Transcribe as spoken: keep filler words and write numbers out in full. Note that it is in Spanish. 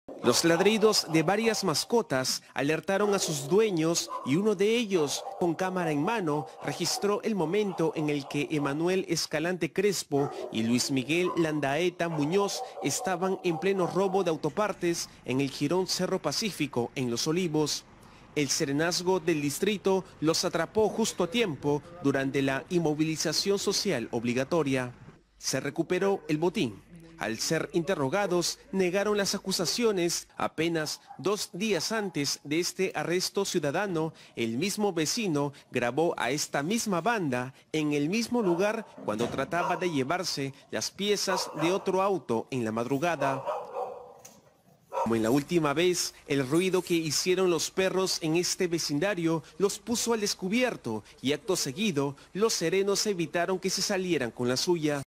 Los ladridos de varias mascotas alertaron a sus dueños y uno de ellos, con cámara en mano, registró el momento en el que Emanuel Escalante Crespo y Luis Miguel Landaeta Muñoz estaban en pleno robo de autopartes en el jirón Cerro Pacífico, en Los Olivos. El serenazgo del distrito los atrapó justo a tiempo durante la inmovilización social obligatoria. Se recuperó el botín. Al ser interrogados, negaron las acusaciones. Apenas dos días antes de este arresto ciudadano, el mismo vecino grabó a esta misma banda en el mismo lugar cuando trataba de llevarse las piezas de otro auto en la madrugada. Como en la última vez, el ruido que hicieron los perros en este vecindario los puso al descubierto y acto seguido, los serenos evitaron que se salieran con la suya.